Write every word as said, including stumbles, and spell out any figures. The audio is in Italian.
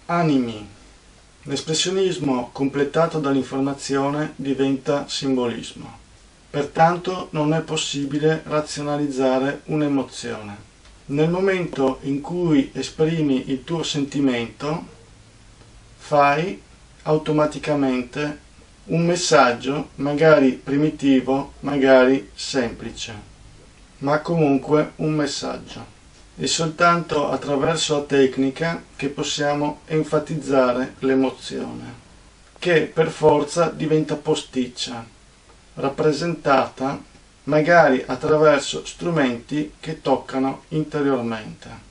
Animi. L'espressionismo completato dall'informazione diventa simbolismo. Pertanto non è possibile razionalizzare un'emozione. Nel momento in cui esprimi il tuo sentimento, fai automaticamente un messaggio, magari primitivo, magari semplice, ma comunque un messaggio. È soltanto attraverso la tecnica che possiamo enfatizzare l'emozione, che per forza diventa posticcia, rappresentata magari attraverso strumenti che toccano interiormente.